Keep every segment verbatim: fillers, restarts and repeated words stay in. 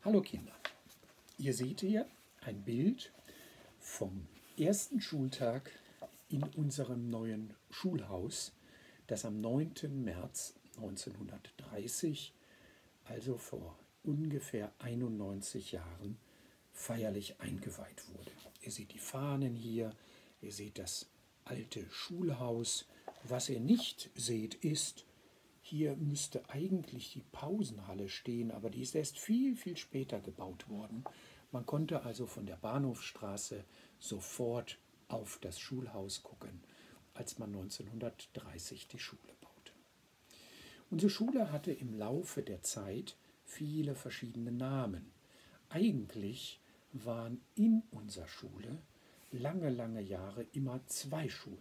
Hallo Kinder, ihr seht hier ein Bild vom ersten Schultag in unserem neuen Schulhaus, das am neunten März neunzehnhundertdreißig, also vor ungefähr einundneunzig Jahren, feierlich eingeweiht wurde. Ihr seht die Fahnen hier, ihr seht das alte Schulhaus. Was ihr nicht seht ist, hier müsste eigentlich die Pausenhalle stehen, aber die ist erst viel, viel später gebaut worden. Man konnte also von der Bahnhofstraße sofort auf das Schulhaus gucken, als man neunzehnhundertdreißig die Schule baute. Unsere Schule hatte im Laufe der Zeit viele verschiedene Namen. Eigentlich waren in unserer Schule lange, lange Jahre immer zwei Schulen.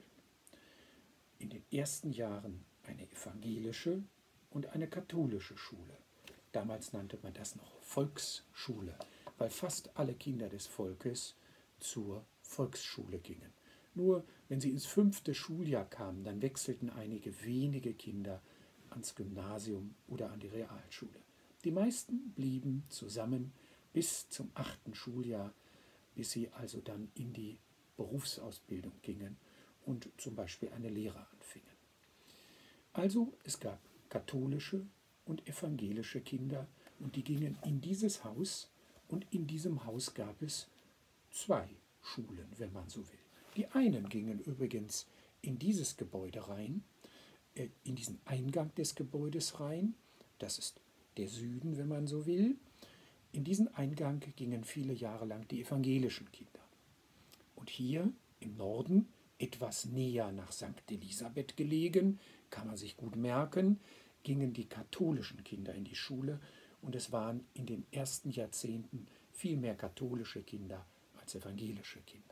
In den ersten Jahren eine evangelische und eine katholische Schule. Damals nannte man das noch Volksschule, weil fast alle Kinder des Volkes zur Volksschule gingen. Nur wenn sie ins fünfte Schuljahr kamen, dann wechselten einige wenige Kinder ans Gymnasium oder an die Realschule. Die meisten blieben zusammen bis zum achten Schuljahr, bis sie also dann in die Berufsausbildung gingen und zum Beispiel eine Lehre anfingen. Also es gab katholische und evangelische Kinder und die gingen in dieses Haus und in diesem Haus gab es zwei Schulen, wenn man so will. Die einen gingen übrigens in dieses Gebäude rein, äh, in diesen Eingang des Gebäudes rein, das ist der Süden, wenn man so will. In diesen Eingang gingen viele Jahre lang die evangelischen Kinder. Und hier im Norden, etwas näher nach Sankt Elisabeth gelegen, kann man sich gut merken, gingen die katholischen Kinder in die Schule und es waren in den ersten Jahrzehnten viel mehr katholische Kinder als evangelische Kinder.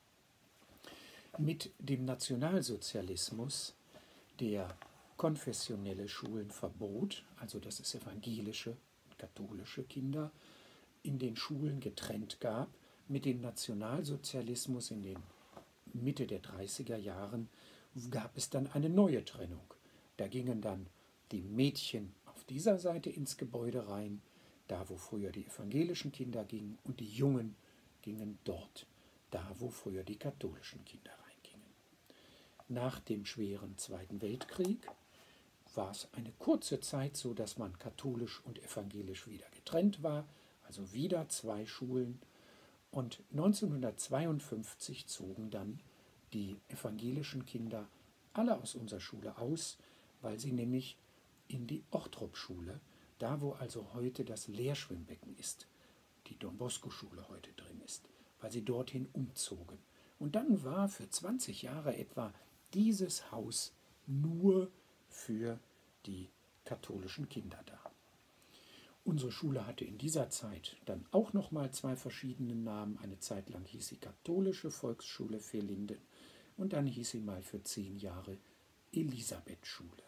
Mit dem Nationalsozialismus, der konfessionelle Schulen verbot, also dass es evangelische und katholische Kinder in den Schulen getrennt gab, mit dem Nationalsozialismus in den Mitte der dreißiger Jahren gab es dann eine neue Trennung. Da gingen dann die Mädchen auf dieser Seite ins Gebäude rein, da wo früher die evangelischen Kinder gingen, und die Jungen gingen dort, da wo früher die katholischen Kinder reingingen. Nach dem schweren Zweiten Weltkrieg war es eine kurze Zeit so, dass man katholisch und evangelisch wieder getrennt war, also wieder zwei Schulen. Und neunzehnhundertzweiundfünfzig zogen dann die evangelischen Kinder alle aus unserer Schule aus, weil sie nämlich in die Ortrop-Schule, da wo also heute das Lehrschwimmbecken ist, die Don-Bosco-Schule heute drin ist, weil sie dorthin umzogen. Und dann war für zwanzig Jahre etwa dieses Haus nur für die katholischen Kinder da. Unsere Schule hatte in dieser Zeit dann auch noch mal zwei verschiedene Namen. Eine Zeit lang hieß sie Katholische Volksschule Vierlinden und dann hieß sie mal für zehn Jahre Elisabeth-Schule.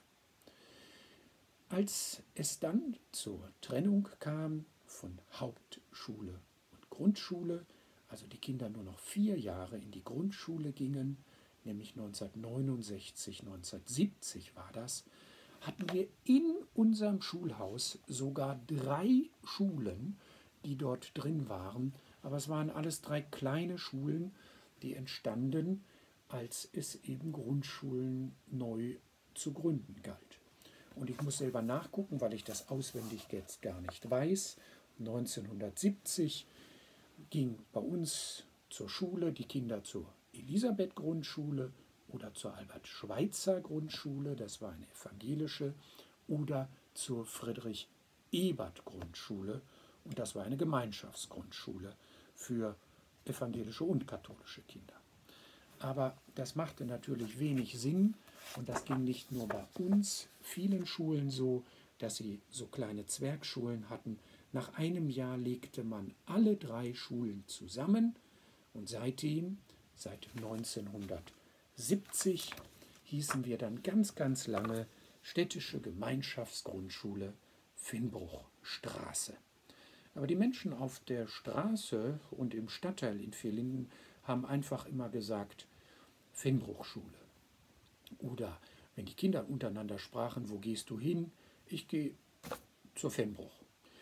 Als es dann zur Trennung kam von Hauptschule und Grundschule, also die Kinder nur noch vier Jahre in die Grundschule gingen, nämlich neunzehnhundertneunundsechzig, neunzehnhundertsiebzig war das, hatten wir in unserem Schulhaus sogar drei Schulen, die dort drin waren. Aber es waren alles drei kleine Schulen, die entstanden, als es eben Grundschulen neu zu gründen galt. Und ich muss selber nachgucken, weil ich das auswendig jetzt gar nicht weiß. neunzehnhundertsiebzig ging bei uns zur Schule die Kinder zur Elisabeth-Grundschule oder zur Albert-Schweitzer-Grundschule, das war eine evangelische, oder zur Friedrich-Ebert-Grundschule, und das war eine Gemeinschaftsgrundschule für evangelische und katholische Kinder. Aber das machte natürlich wenig Sinn, und das ging nicht nur bei uns, vielen Schulen so, dass sie so kleine Zwergschulen hatten. Nach einem Jahr legte man alle drei Schulen zusammen, und seitdem, seit neunzehnhundertsiebzig, hießen wir dann ganz, ganz lange Städtische Gemeinschaftsgrundschule Finnbruchstraße. Aber die Menschen auf der Straße und im Stadtteil in Vierlinden haben einfach immer gesagt Finnbruchschule. Oder wenn die Kinder untereinander sprachen, wo gehst du hin? Ich gehe zur Finnbruch.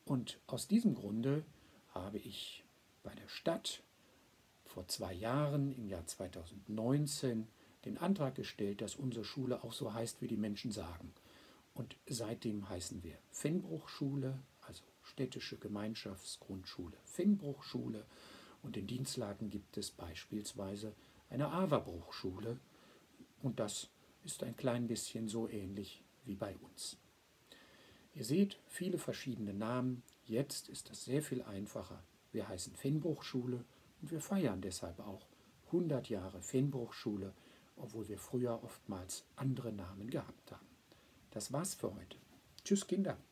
Und aus diesem Grunde habe ich bei der Stadt vor zwei Jahren, im Jahr zweitausendneunzehn, den Antrag gestellt, dass unsere Schule auch so heißt, wie die Menschen sagen. Und seitdem heißen wir Fennbruch-Schule, also städtische Gemeinschaftsgrundschule Fennbruch-Schule. Und in Dinslaken gibt es beispielsweise eine Awerbruch-Schule. Und das ist ein klein bisschen so ähnlich wie bei uns. Ihr seht, viele verschiedene Namen. Jetzt ist das sehr viel einfacher. Wir heißen Fennbruch-Schule und wir feiern deshalb auch hundert Jahre Fennbruch-Schule, obwohl wir früher oftmals andere Namen gehabt haben. Das war's für heute. Tschüss, Kinder.